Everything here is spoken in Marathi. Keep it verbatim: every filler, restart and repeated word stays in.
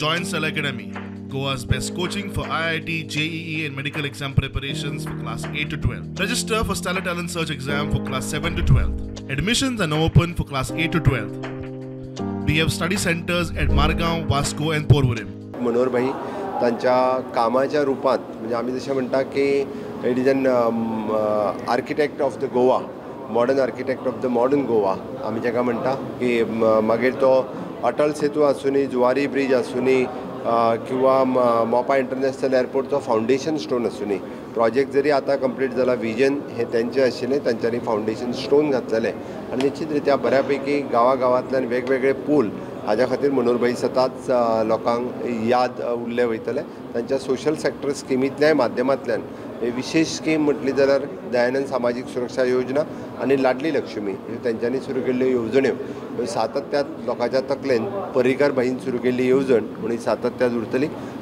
Join Cell Academy, Goa's best coaching for I I T, J E E and medical exam preparations for class eight to twelve. Register for Stellar Talent Search exam for class seven to twelve. Admissions are now open for class eight to twelve. We have study centers at Margaon, Vasco and Porvorim. Manohar भाई त्यांच्या कामाच्या रूपात म्हणजे आम्ही जसे म्हणता की it is an architect of the Goa, modern architect of the modern Goa आम्ही जेका म्हणटा की मागीर तो अटल सेतू आसूनी, जुवारी ब्रिज आसूनी किंवा मोपा इंटरनॅशनल एअरपोर्टचो फावंडेशन स्टोन आसूनी, प्रोजेक्ट जरी आता कंप्लीट जाला, विजन हे त्यांचे आशिल्ले, तांच्यांनी फावंडेशन स्टोन घातलेले आणि निश्चितरित्या बऱ्यापैकी गांवागांवांतल्यान वेगवेगळे पूल हाज्या खातीर मनोहरभाई सदांच लोकांक याद उरले वयतले. तांच्या सोशल सेक्टर स्किमींतल्या माध्यमांतल्यान विशेष स्कीम म्हटली जाल्यार दयानंद सामाजीक सुरक्षा योजना आणि लाडली लक्ष्मी ह्यो तांच्यांनी सुरू केल्ल्यो येवजण्यो सातत्यात लोकांच्या तकलेन पर्रीकार भाईन सुरू केल्ली येवजण म्हणून सातत्यात उरतली